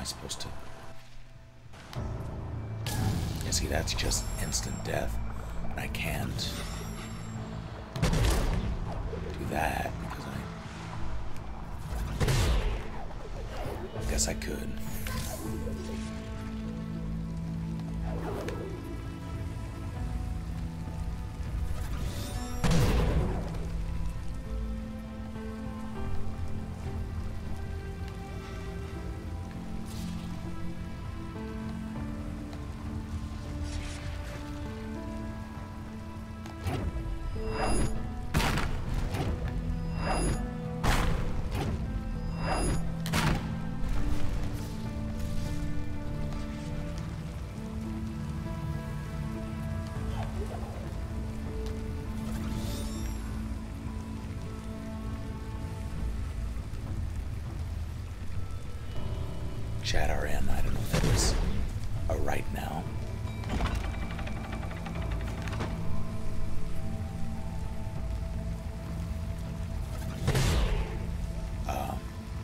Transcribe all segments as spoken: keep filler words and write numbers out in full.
I supposed to... Yeah, see, that's just instant death. And I can't do that because I... I guess I could. Chat R N, I don't know if that was a right now. Um.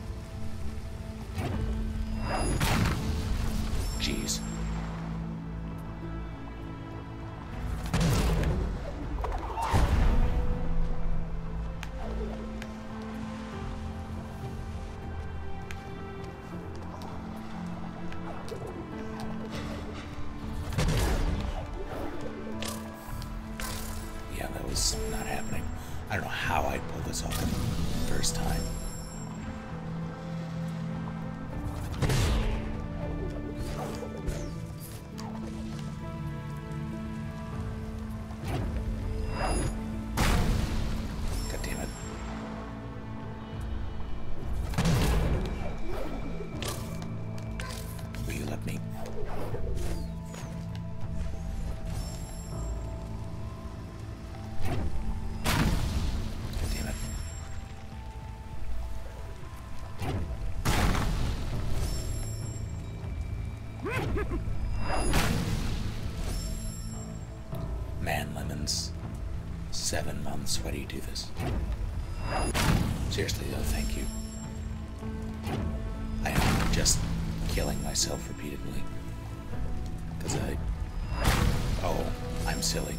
Jeez. Not happening. I don't know how I pulled this off the first time. God damn it. Will you let me? Man, Lemons. Seven months. Why do you do this? Seriously, though, thank you. I am just killing myself repeatedly. Because I... Oh, I'm silly.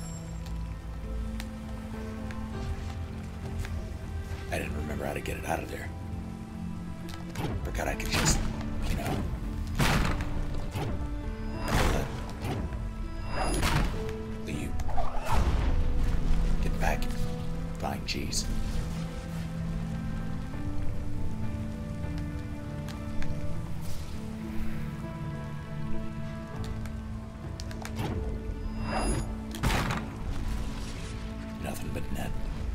I didn't remember how to get it out of there. Forgot I could just, you know... Back. Fine, jeez. Nothing but net.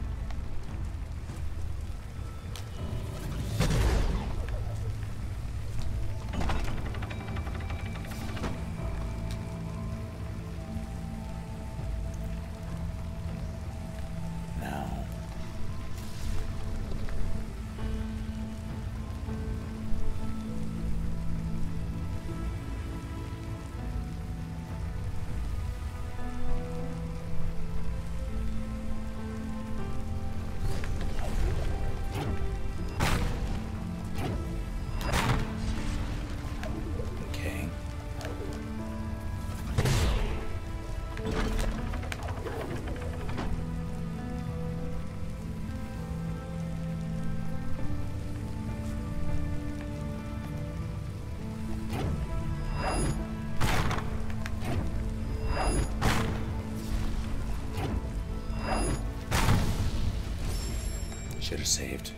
Should have saved.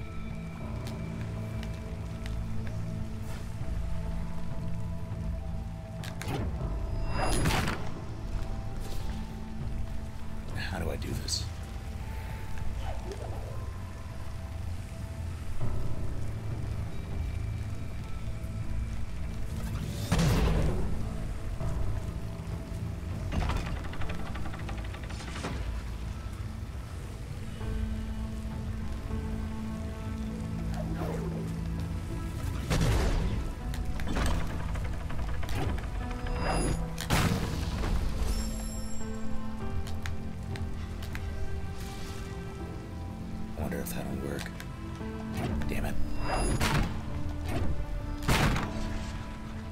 How do I do this? I wonder if that'll work. Damn it.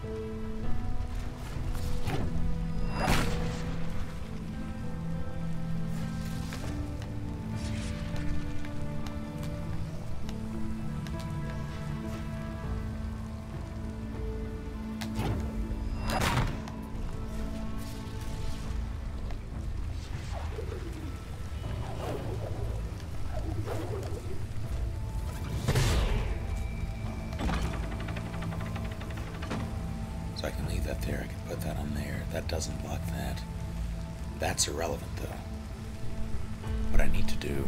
So I can leave that there, I can put that on there. That doesn't block that. That's irrelevant though. What I need to do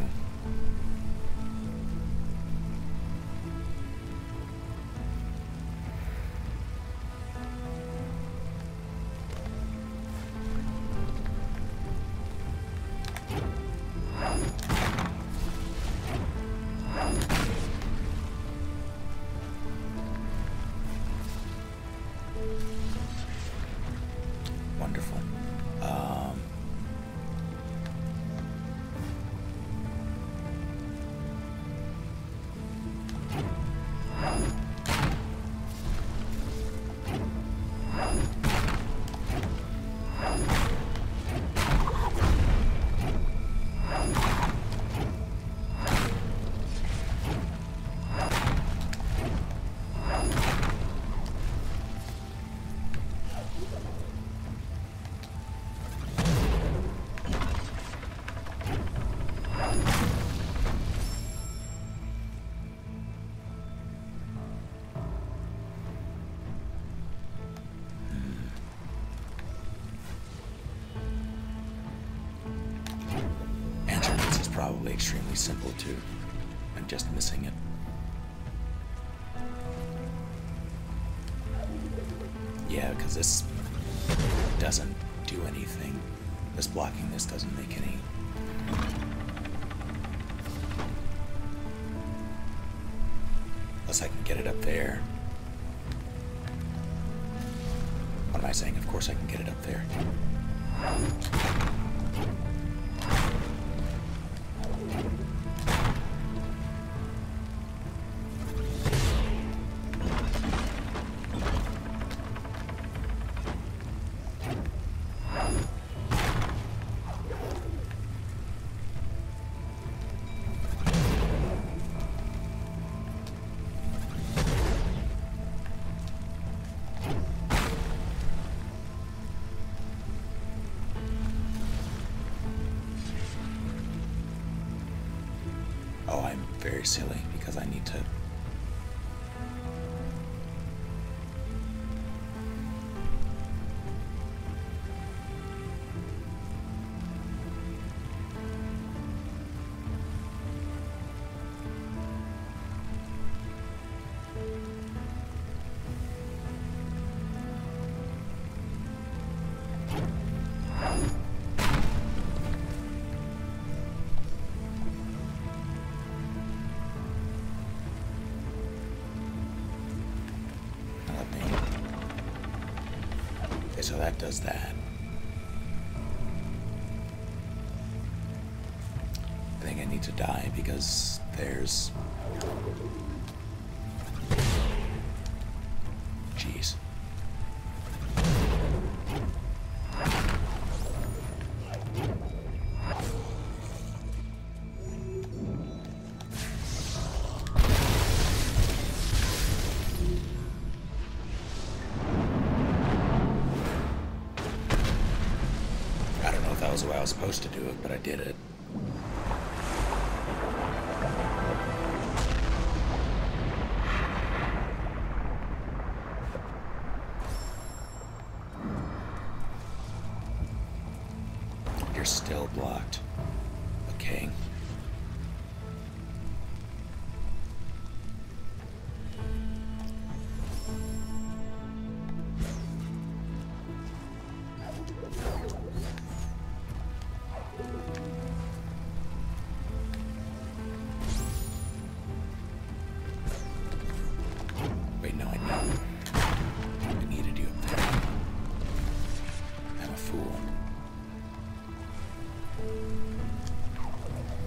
wonderful. Um, Probably extremely simple too. I'm just missing it. Yeah, because this doesn't do anything. This blocking this doesn't make any. Unless I can get it up there. What am I saying? Of course I can get it up there. Oh, I'm very silly because I need to. So that does that. I think I need to die because there's... Jeez. That was the way I was supposed to do it, but I did it. You're still blocked. Okay. Wait, no, I need... I needed you up there. I'm a fool.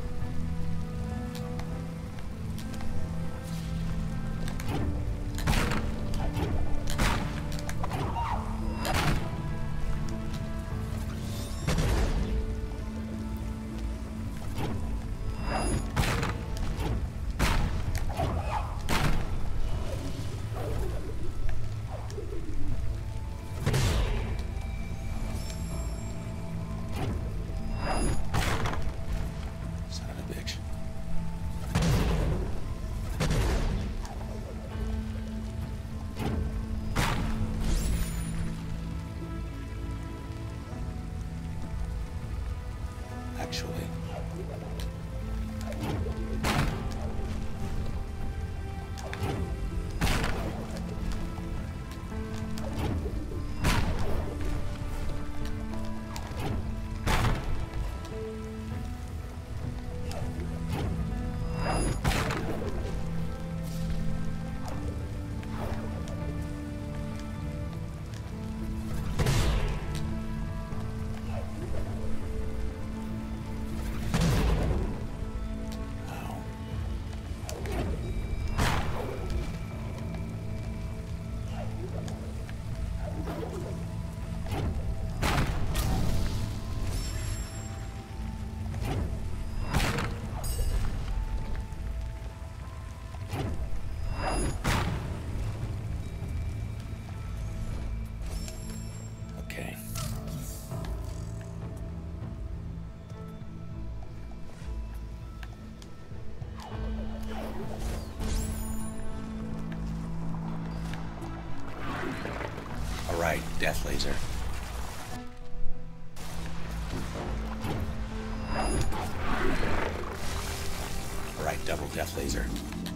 Death laser. Right, double death laser.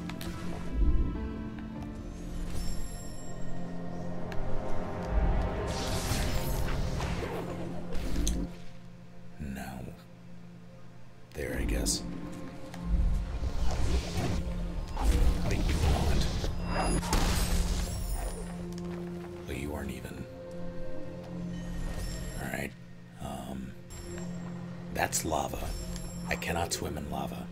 No. There, I guess. What do you want? Well, you weren't even. Alright. Um. That's lava. I cannot swim in lava.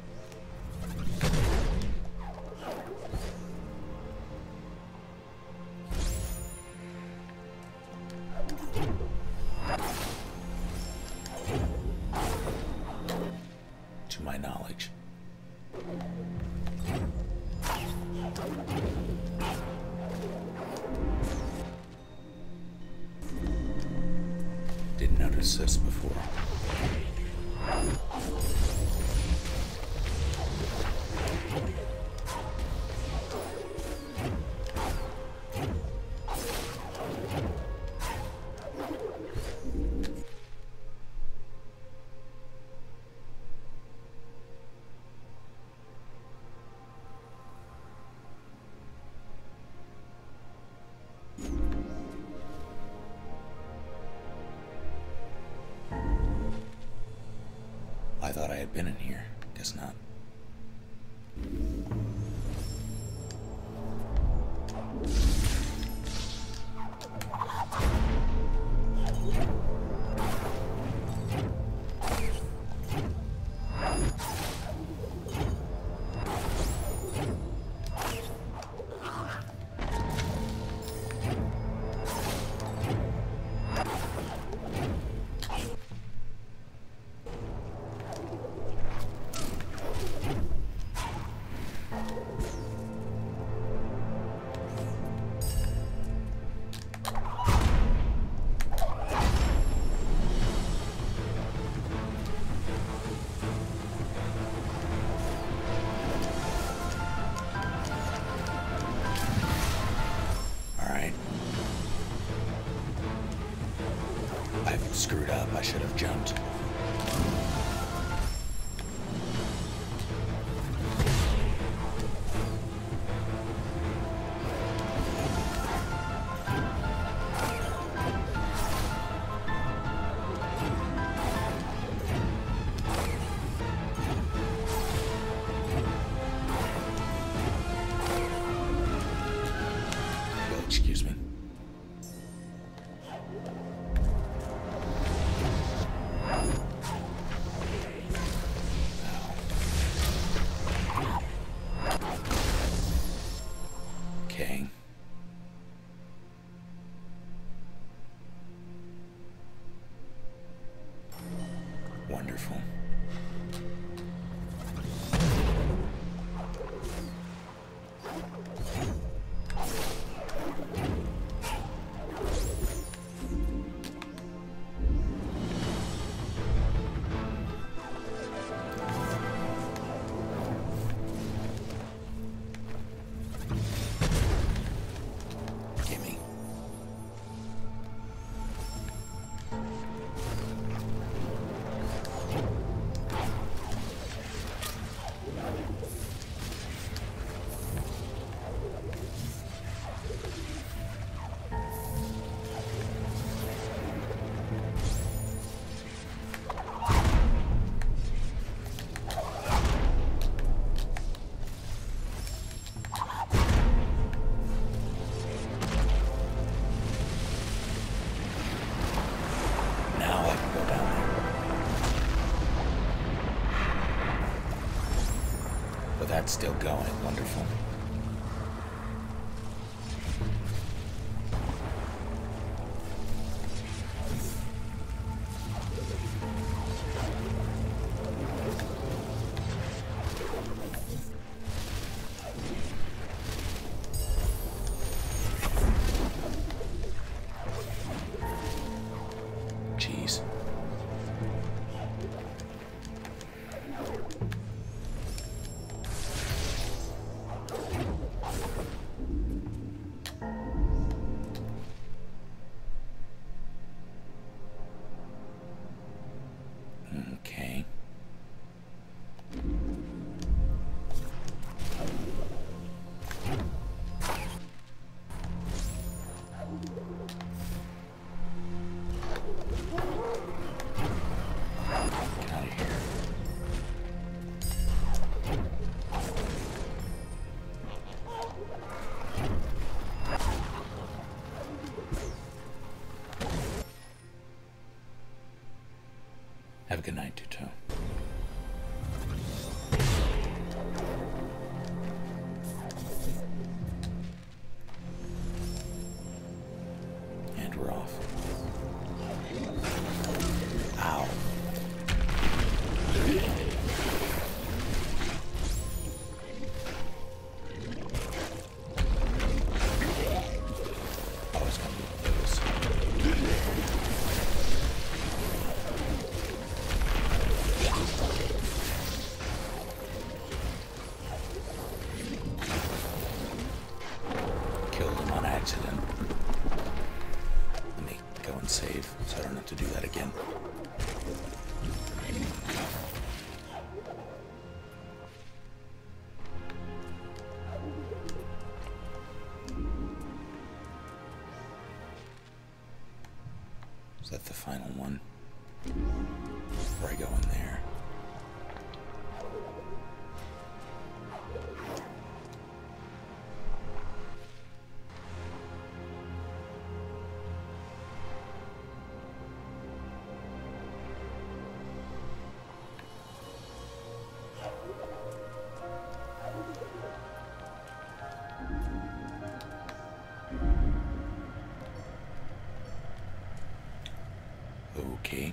To my knowledge. Didn't notice this before. I thought I had been in here. Guess not. I've screwed up. I should have jumped. Oh, excuse me. Okay. Wonderful. That's still going. Wonderful. Jeez. Good night, Tuto. And we're off. Ow. Save, so I don't have to do that again. Is that the final one? Before I go in there. Okay.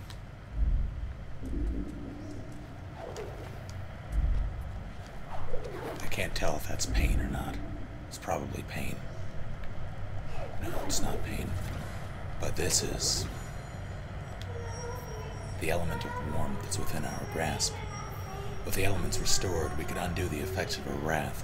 I can't tell if that's pain or not. It's probably pain. No, it's not pain. But this is the element of warmth that's within our grasp. With the elements restored, we can undo the effects of her wrath.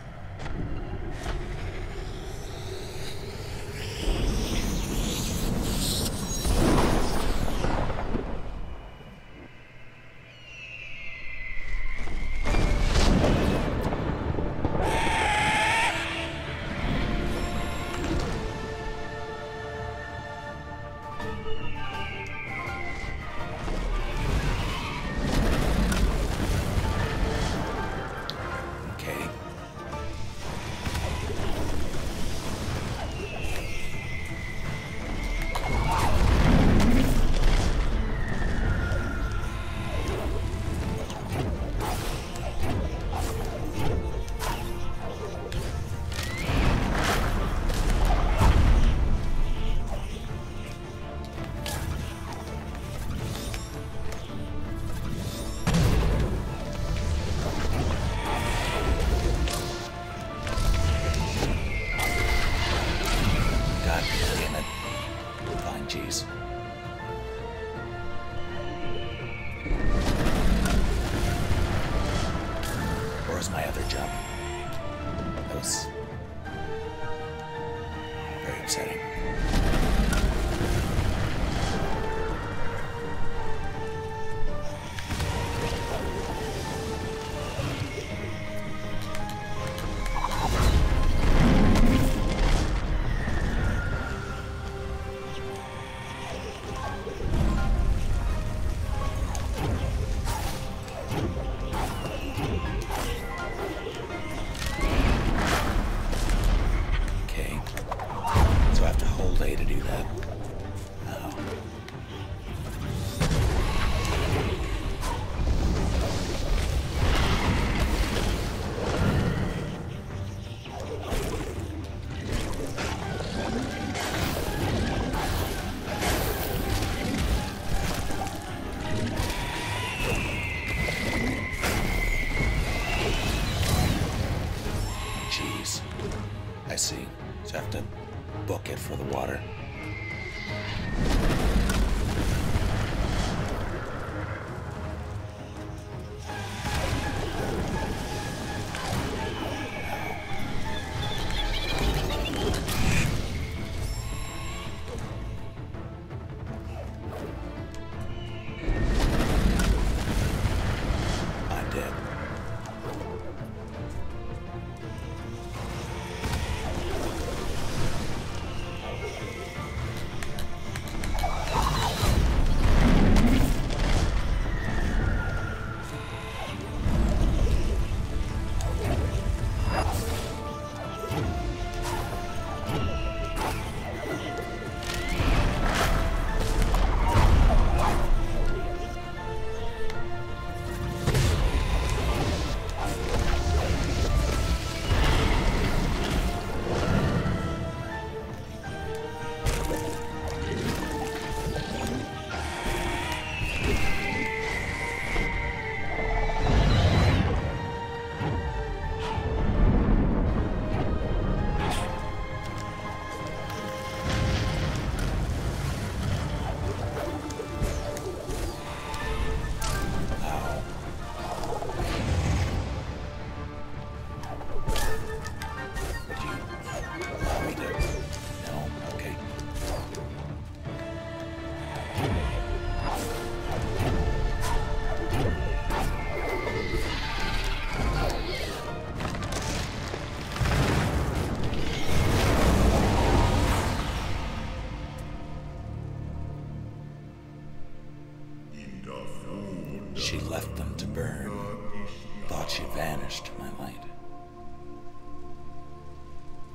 Jeez. Where's my other jump? That was very upsetting. To do that. Oh. Jeez. I see. So I have to book it for the water. I'm dead.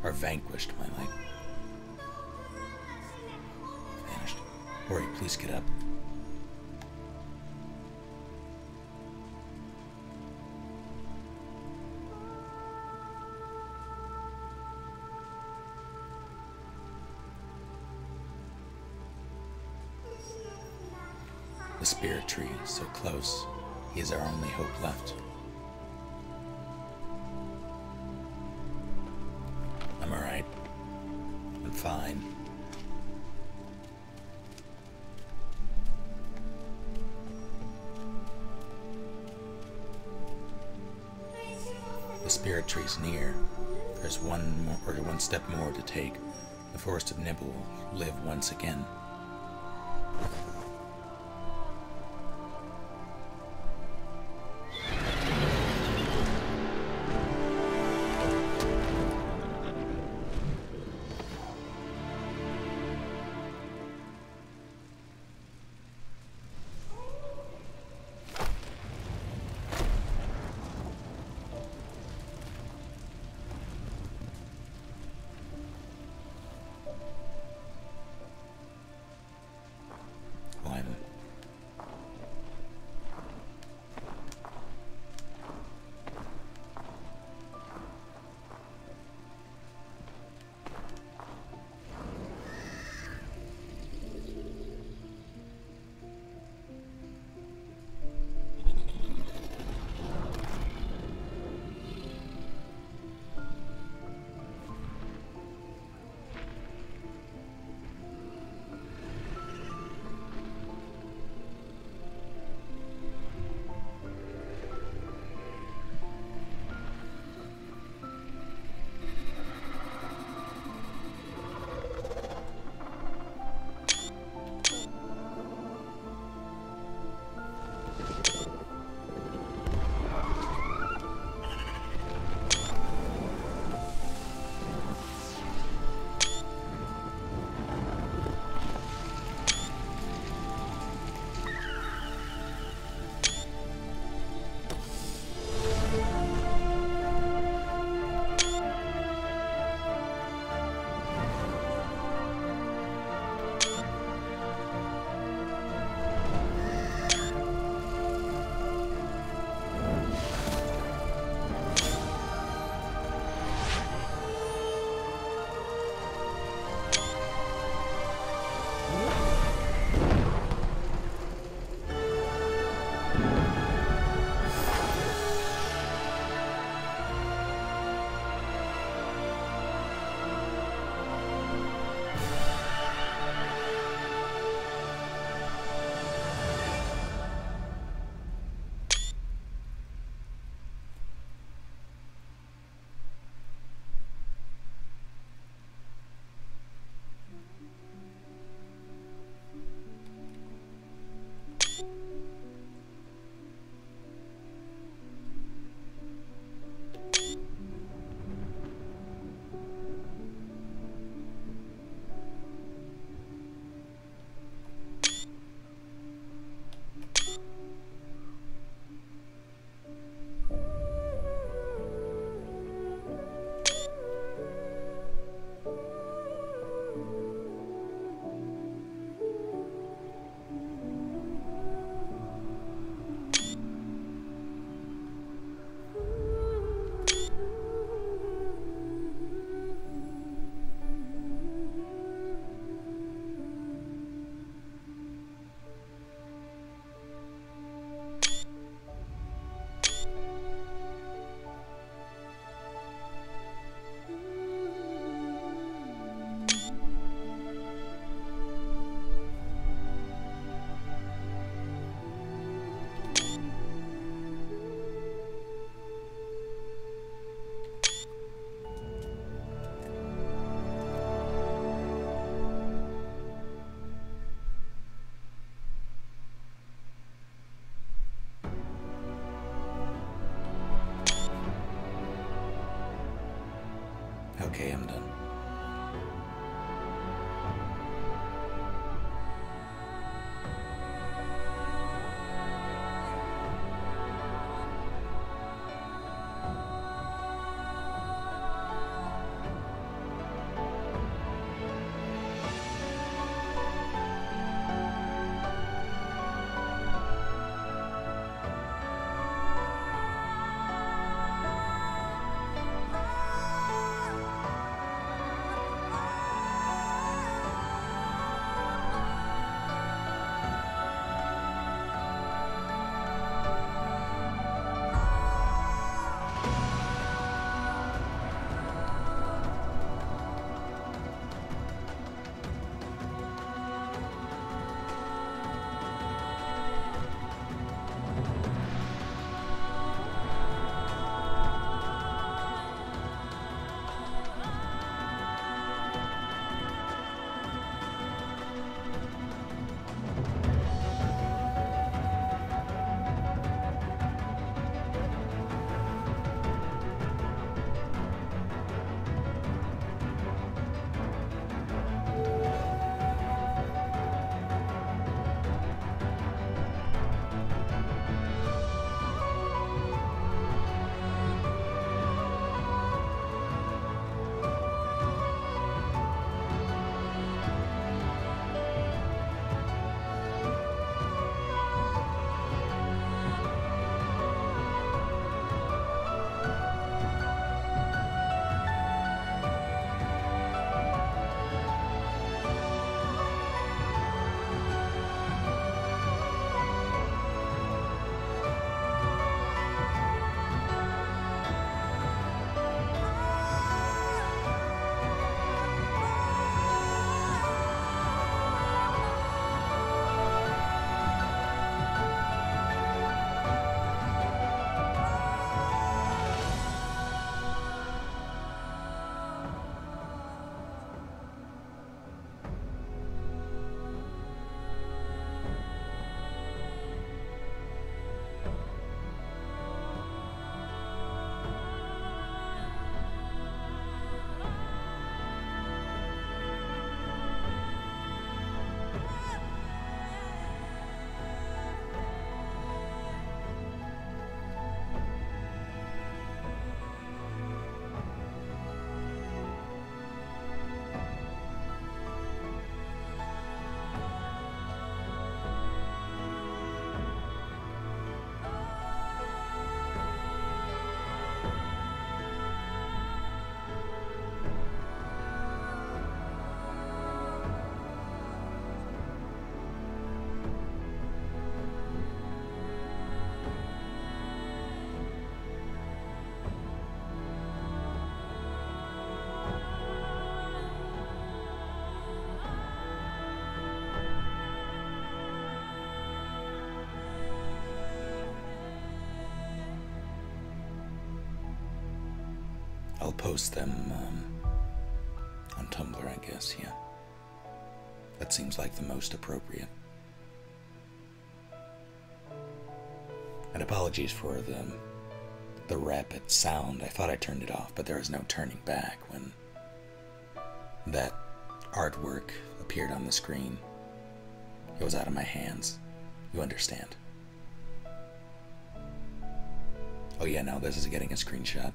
Or vanquished my light. Vanished. Ori, please get up. The spirit tree, so close. He is our only hope left. I'm alright. I'm fine. The spirit tree's near. There's one more, or one step more to take. The forest of Nibble will live once again. Okay, I'm done. I'll post them um, on Tumblr, I guess, yeah. That seems like the most appropriate. And apologies for the, the rapid sound. I thought I turned it off, but there was no turning back when that artwork appeared on the screen. It was out of my hands. You understand. Oh yeah, now this is getting a screenshot.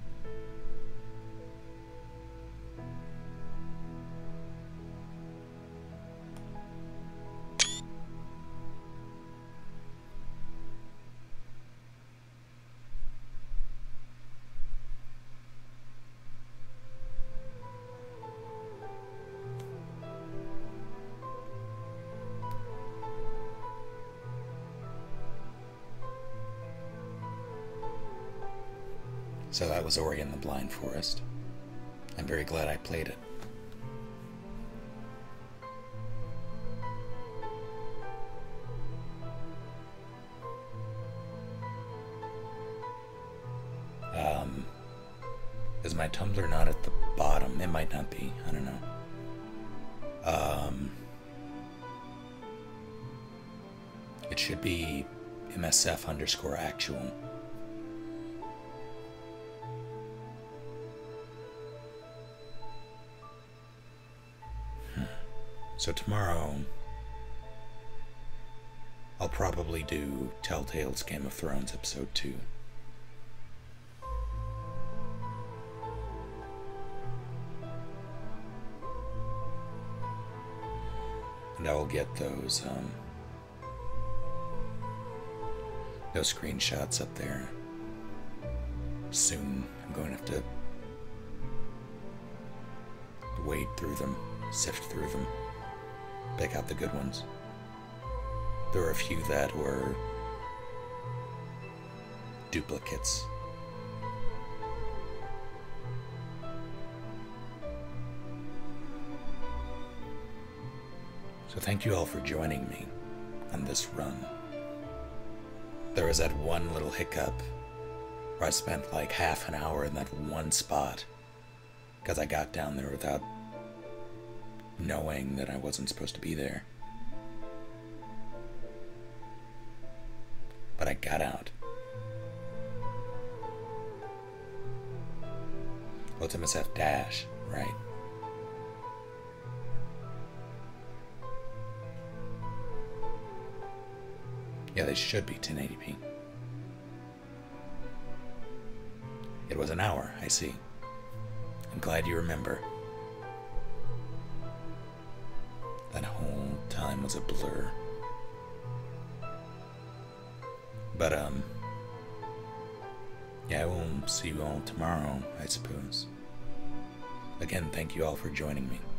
So that was Ori and the Blind Forest. I'm very glad I played it. Um, is my Tumblr not at the bottom? It might not be. I don't know. Um, it should be M S F underscore actual. So tomorrow, I'll probably do Telltale's Game of Thrones episode two. And I will get those, um, those screenshots up there soon. I'm going to have to wade through them, sift through them. Pick out the good ones. There were a few that were duplicates. So thank you all for joining me on this run. There was that one little hiccup where I spent like half an hour in that one spot because I got down there without knowing that I wasn't supposed to be there. But I got out. Well, it's M S F dash, right? Yeah, they should be ten eighty p. It was an hour, I see. I'm glad you remember. That whole time was a blur. But, um, yeah, I will see you all tomorrow, I suppose. Again, thank you all for joining me.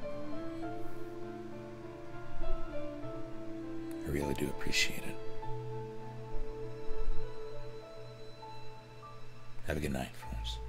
I really do appreciate it. Have a good night, folks.